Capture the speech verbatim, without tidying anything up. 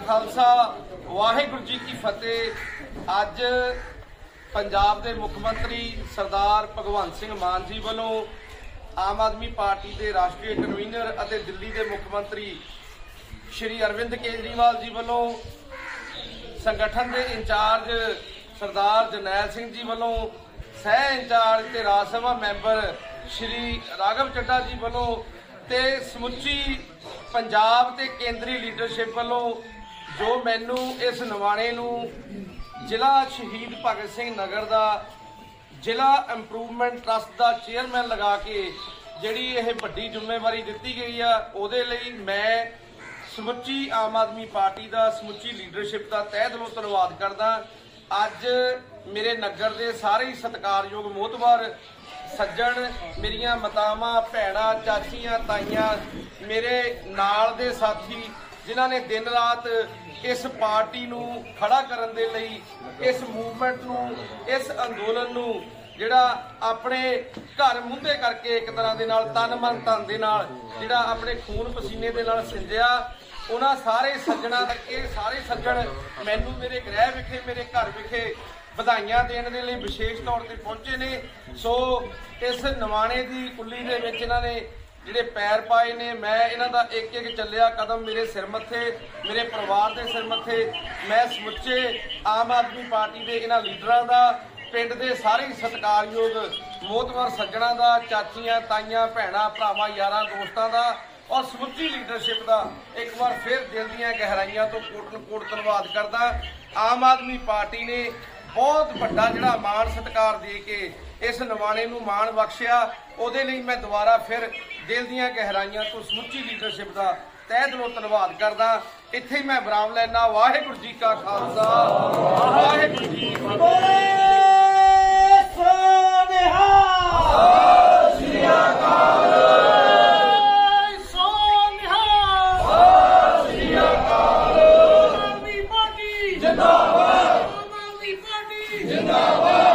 खालसा वाहिगुरू जी की फतेह। अज पंजाब के मुख मंत्री सरदार भगवंत सिंह मान जी वालों आम आदमी पार्टी के राष्ट्रीय कन्वीनर और दिल्ली के मुख मंत्री श्री अरविंद केजरीवाल जी वालों संगठन के इंचार्ज सरदार जरनैल सिंह जी वालों सह इंचार्ज ते राज सभा मैंबर श्री राघव चड्ढा जी वालों ते समुची पंजाब ते केंद्री लीडरशिप वालों जो मैनू इस नवाणे नू जिला शहीद भगत सिंह नगर का जिला इंप्रूवमेंट ट्रस्ट का चेयरमैन लगा के जिहड़ी यह वड्डी जिम्मेवारी दी गई है उहदे लई मैं समुची आम आदमी पार्टी का समुची लीडरशिप का तह दिलों धन्नवाद करदा। अज मेरे नगर के सारे ही सत्कारयोग मोहतबर सज्जन मेरिया मातावां भैणां चाचियां ताईयां मेरे नाल दे साथी जिन्हां ने दिन रात इस पार्टी नूं खड़ा करन दे लई इस मूवमेंट नूं इस अंदोलन नूं जिहड़ा अपने घर मुंधे करके एक तरह दे नाल तन मन धन दे नाल जिहड़ा अपने खून पसीने दे नाल सिंधिया उन्हां सारे सज्जणां के सारे सज्जण मैनू मेरे गृह विखे मेरे घर विखे ਵਧਾਈਆਂ देने के लिए विशेष तौर पर पहुंचे ने। सो इस नवाणे की कुल्ली दे विच इन्हां ने जिहड़े पैर पाए ने मैं इन्हां दा एक एक चलिया कदम मेरे सिर मत्थे मेरे परिवार के सिर मत्थे मैं समुचे आम आदमी पार्टी के इन्हां लीडरां दा पिंड के सारे सत्कारयोग मोहतबर सज्जणां दा चाचियां ताईयां भैणां भरावां यारां दोस्तां दा और समुची लीडरशिप का एक बार फिर दिल दीआं गहराइयां तो कोटन कोट धन्नवाद करदा। आम आदमी पार्टी ने बहुत बड़ा जिहड़ा मान सत्कार दे के इस नवाणे नूं मान बख्शिया उहदे लई मैं दोबारा फिर दिल दीआं गहराइयां तो समुची लीडरशिप का तह दिलों धन्नवाद करदा। इत्थे ही मैं विराम लैना। वाहिगुरू जी का खालसा वाहिगुरू जी की फतेह। जिंदाबाद।